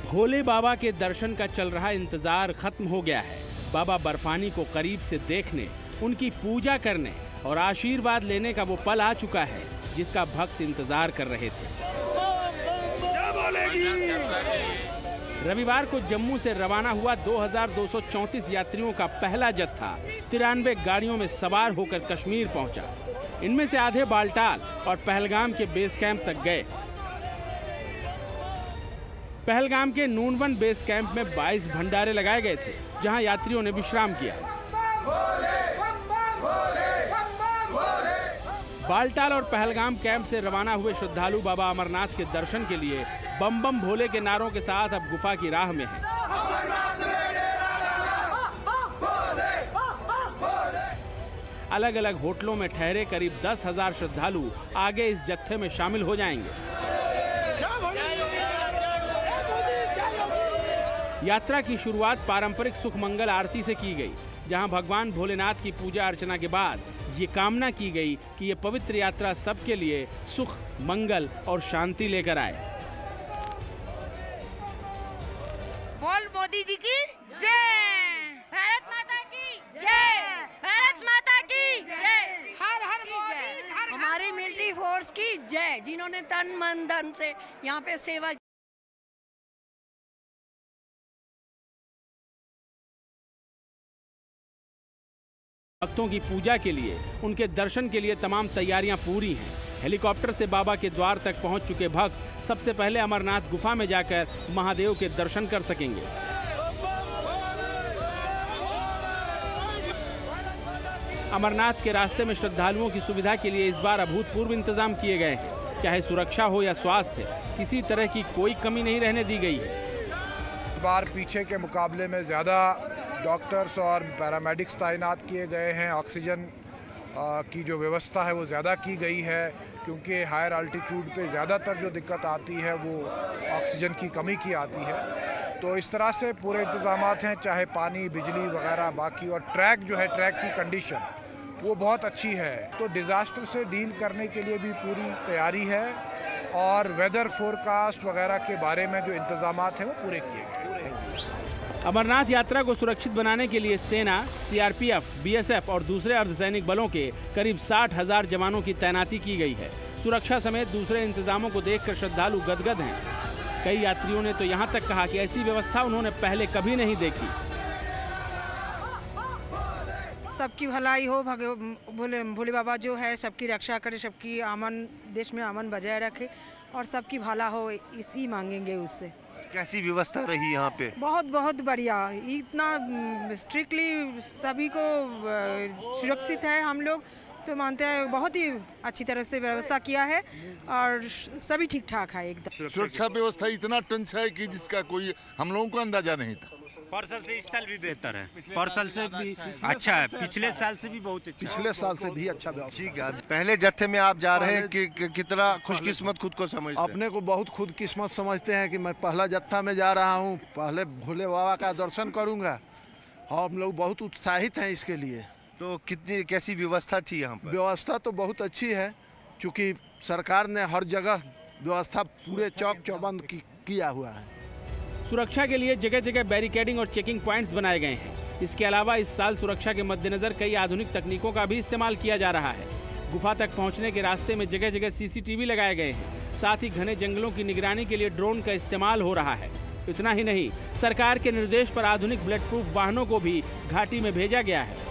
भोले बाबा के दर्शन का चल रहा इंतजार खत्म हो गया है। बाबा बर्फानी को करीब से देखने, उनकी पूजा करने और आशीर्वाद लेने का वो पल आ चुका है जिसका भक्त इंतजार कर रहे थे। रविवार को जम्मू से रवाना हुआ 2234 यात्रियों का पहला जत्था 93 गाड़ियों में सवार होकर कश्मीर पहुंचा। इनमें से आधे बालटाल और पहलगाम के बेस कैंप तक गए। पहलगाम के नूनवन बेस कैंप में 22 भंडारे लगाए गए थे, जहां यात्रियों ने विश्राम किया। बालटाल और पहलगाम कैंप से रवाना हुए श्रद्धालु बाबा अमरनाथ के दर्शन के लिए बम बम भोले के नारों के साथ अब गुफा की राह में हैं। अलग अलग होटलों में ठहरे करीब 10,000 श्रद्धालु आगे इस जत्थे में शामिल हो जाएंगे। यात्रा की शुरुआत पारंपरिक सुख मंगल आरती से की गई, जहां भगवान भोलेनाथ की पूजा अर्चना के बाद ये कामना की गई कि ये पवित्र यात्रा सबके लिए सुख, मंगल और शांति लेकर आए। बोल मोदी जी की जय, भारत माता की जय, भारत माता की जय, हर हर मोदी, हमारी मिलिट्री फोर्स की जय, जिन्होंने तन मन धन से यहाँ पे सेवा। भक्तों की पूजा के लिए, उनके दर्शन के लिए तमाम तैयारियां पूरी हैं। हेलीकॉप्टर से बाबा के द्वार तक पहुंच चुके भक्त सबसे पहले अमरनाथ गुफा में जाकर महादेव के दर्शन कर सकेंगे। अमरनाथ के रास्ते में श्रद्धालुओं की सुविधा के लिए इस बार अभूतपूर्व इंतजाम किए गए हैं। चाहे सुरक्षा हो या स्वास्थ्य, किसी तरह की कोई कमी नहीं रहने दी गई है। इस बार पीछे के मुकाबले में ज़्यादा डॉक्टर्स और पैरामेडिक्स तैनात किए गए हैं। ऑक्सीजन की जो व्यवस्था है वो ज़्यादा की गई है, क्योंकि हायर अल्टीट्यूड पे ज़्यादातर जो दिक्कत आती है वो ऑक्सीजन की कमी की आती है। तो इस तरह से पूरे इंतजाम हैं, चाहे पानी, बिजली वगैरह बाकी, और ट्रैक जो है, ट्रैक की कंडीशन वो बहुत अच्छी है। तो डिज़ास्टर से डील करने के लिए भी पूरी तैयारी है, और वेदर फोरकास्ट वगैरह के बारे में जो इंतजाम हैं वो पूरे किए गए। अमरनाथ यात्रा को सुरक्षित बनाने के लिए सेना, सीआरपीएफ, बीएसएफ और दूसरे अर्धसैनिक बलों के करीब 60,000 जवानों की तैनाती की गई है। सुरक्षा समेत दूसरे इंतजामों को देखकर श्रद्धालु गदगद हैं। कई यात्रियों ने तो यहां तक कहा कि ऐसी व्यवस्था उन्होंने पहले कभी नहीं देखी। सबकी भलाई हो, भोले बाबा जो है सबकी रक्षा करे, सबकी अमन, देश में अमन बजाय रखे और सबकी भला हो, इसी मांगेंगे उससे। कैसी व्यवस्था रही यहाँ पे? बहुत बहुत बढ़िया, इतना स्ट्रिक्टली सभी को सुरक्षित है। हम लोग तो मानते हैं बहुत ही अच्छी तरह से व्यवस्था किया है और सभी ठीक ठाक है एकदम। सुरक्षा व्यवस्था इतना टंच है कि जिसका कोई हम लोगों को अंदाजा नहीं था। परसल से इस साल भी बेहतर है, परसल से भी अच्छा है, पिछले साल से भी बहुत अच्छा, पिछले साल से भी अच्छा व्यवस्था। ठीक है, पहले जत्थे में आप जा रहे हैं कि कितना खुशकिस्मत खुद को समझते हैं? अपने को बहुत खुद किस्मत समझते हैं कि मैं पहला जत्था में जा रहा हूँ, पहले भोले बाबा का दर्शन करूँगा। हम लोग बहुत उत्साहित हैं इसके लिए। तो कितनी कैसी व्यवस्था थी यहाँ पर? व्यवस्था तो बहुत अच्छी है, क्योंकि सरकार ने हर जगह व्यवस्था पूरे चौक चौबंद किया हुआ है। सुरक्षा के लिए जगह जगह बैरिकेडिंग और चेकिंग पॉइंट्स बनाए गए हैं। इसके अलावा इस साल सुरक्षा के मद्देनजर कई आधुनिक तकनीकों का भी इस्तेमाल किया जा रहा है। गुफा तक पहुंचने के रास्ते में जगह जगह सीसीटीवी लगाए गए हैं। साथ ही घने जंगलों की निगरानी के लिए ड्रोन का इस्तेमाल हो रहा है। इतना ही नहीं, सरकार के निर्देश पर आधुनिक बुलेट प्रूफ वाहनों को भी घाटी में भेजा गया है।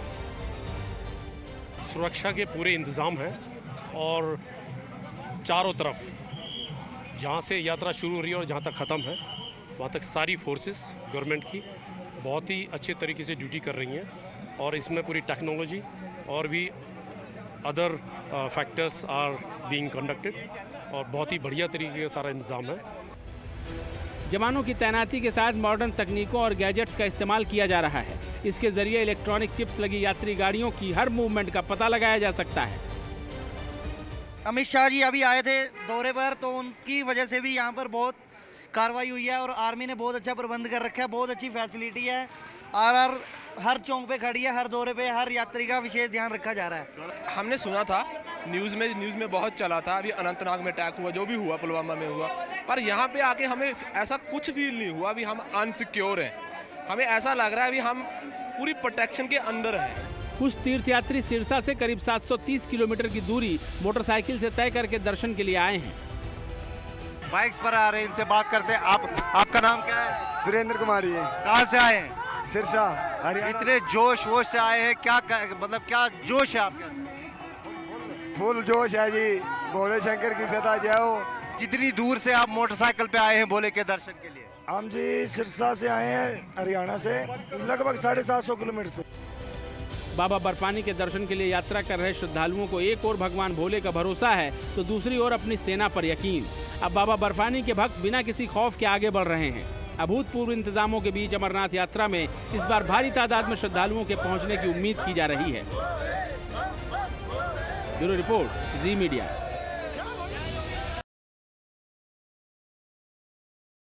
सुरक्षा के पूरे इंतजाम हैं और चारों तरफ जहाँ से यात्रा शुरू हो रही है और जहाँ तक ख़त्म है वहाँ तक सारी फोर्सेस गवर्नमेंट की बहुत ही अच्छे तरीके से ड्यूटी कर रही हैं, और इसमें पूरी टेक्नोलॉजी और भी other factors are being conducted, और बहुत ही बढ़िया तरीके का सारा इंतज़ाम है। जवानों की तैनाती के साथ मॉडर्न तकनीकों और गैजेट्स का इस्तेमाल किया जा रहा है। इसके जरिए इलेक्ट्रॉनिक चिप्स लगी यात्री गाड़ियों की हर मूवमेंट का पता लगाया जा सकता है। अमित शाह जी अभी आए थे दौरे पर, तो उनकी वजह से भी यहाँ पर बहुत कार्रवाई हुई है और आर्मी ने बहुत अच्छा प्रबंध कर रखा है, बहुत अच्छी फैसिलिटी है। आरआर हर चौक पे खड़ी है, हर दौरे पे हर यात्री का विशेष ध्यान रखा जा रहा है। हमने सुना था न्यूज़ में बहुत चला था, अभी अनंतनाग में अटैक हुआ, जो भी हुआ, पुलवामा में हुआ, पर यहाँ पे आके हमें ऐसा कुछ फील नहीं हुआ। अभी हम अनसिक्योर हैं, हमें ऐसा लग रहा है अभी हम पूरी प्रोटेक्शन के अंदर हैं। कुछ तीर्थयात्री सिरसा से करीब 730 किलोमीटर की दूरी मोटरसाइकिल से तय करके दर्शन के लिए आए हैं। बाइक्स पर आ रहे हैं, इनसे बात करते हैं। आपका नाम क्या है? सुरेंद्र कुमारी है। कहाँ से आए हैं? सिरसा। इतने जोश वोश से आए हैं, मतलब क्या जोश है आपके? फुल जोश है जी, भोले शंकर की सदा जय हो। कितनी दूर से आप मोटरसाइकिल पे आए हैं भोले के दर्शन के लिए? हम जी सिरसा से आए हैं, हरियाणा से, लगभग 750 किलोमीटर से। बाबा बर्फानी के दर्शन के लिए यात्रा कर रहे श्रद्धालुओं को एक ओर भगवान भोले का भरोसा है तो दूसरी ओर अपनी सेना पर यकीन। अब बाबा बर्फानी के भक्त बिना किसी खौफ के आगे बढ़ रहे हैं। अभूतपूर्व इंतजामों के बीच अमरनाथ यात्रा में इस बार भारी तादाद में श्रद्धालुओं के पहुंचने की उम्मीद की जा रही है। Bureau report, Zee media.